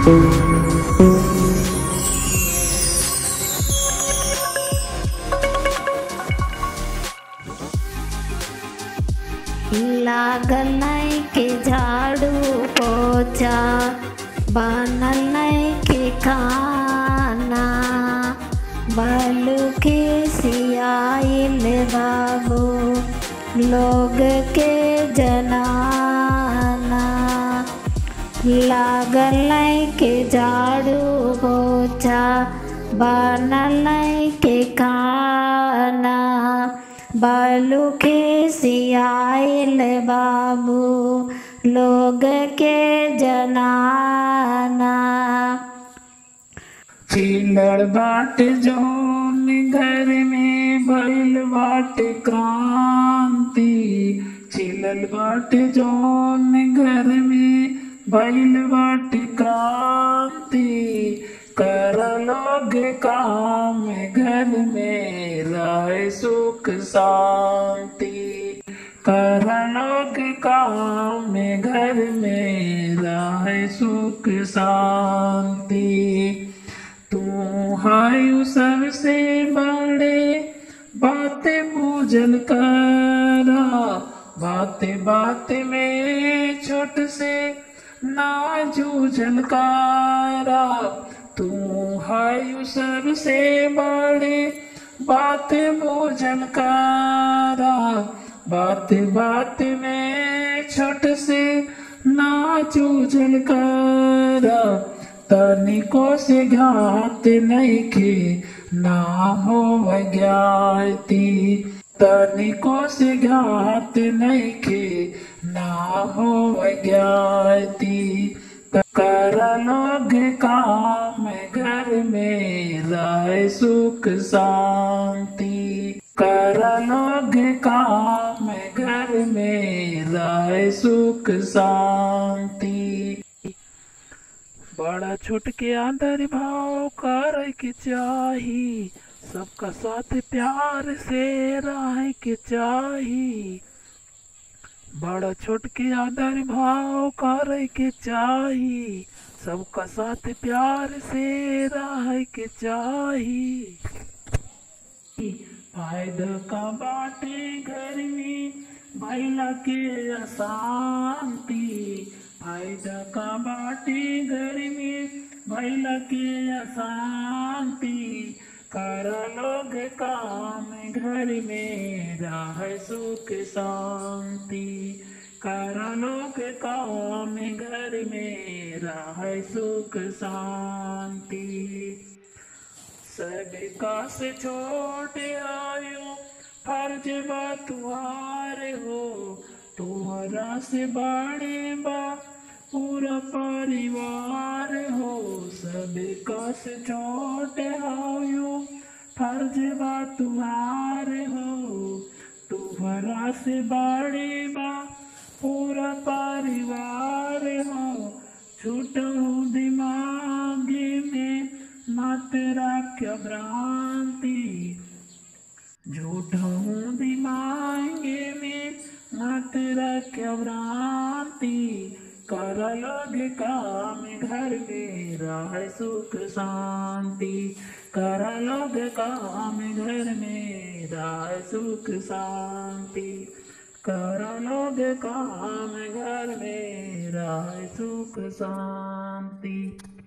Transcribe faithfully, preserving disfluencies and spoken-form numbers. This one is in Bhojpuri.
लागल नइखे झाड़ू पोछा, बनल नइखे खाना, बालू खिसियाइल बाबू लोग के जनाना। लागल नइखे झाड़ू पोछा, बनल नइखे खाना, बालू खिसियाइल बाबू लोग के जनाना। चिल्लड़ बाट जौन घर में भइल बाटे क्रांति, चिल्लड़ बाट जौन घर में भइल बाटे क्रांति, कर लोग काम घर में रहे सुख शांति, कर लोग काम घर में रहे सुख शांति। तू हायु सबसे बड़े बातें बूझल करा, बातें बातें में छोट से ना जूझल करा। तू हायु सबसे बड़े बातें बूझल करा, बात बात में छोट से ना जूझल करा। तनिको से घात नइखे ना हो ज्ञाति, तनिको से घात नइखे ना हो ज्ञाति। कर लोग काम घर में रहे सुख शांति, कर लोग काम घर में रहे सुख शांति। बड़ा छोट के आदर भाव करे के चाही, सबका साथ प्यार से रहे के चाही। बड़ा छोट के आदर भाव करे के चाही, सबका साथ प्यार से रहे के चाही। फायदा का बाटे घर में भइला के अशांति, फायदा का बाटे घर में भइला के अशांति। कर लोग काम घर में रहे सुख शांति, कर लोग काम घर में रहे सुख शांति। सबका से छोटे आयो फर्ज बा तुम्हारे हो, तुम्हारा से बड़े बा पूरा परिवार हो। सबका से छोटे आयो फर्ज बा तुम्हारे हो, तुम्हारा से बड़े बा पूरा परिवार हो। छूटो दिमागी में मत रखो भ्रांति, झूठो दिमागे में मत रखो भ्रांति। कर लोग काम घर में रहे सुख शांति, कर लोग काम घर में रहे सुख शांति, कर लोग काम घर में रहे सुख शांति।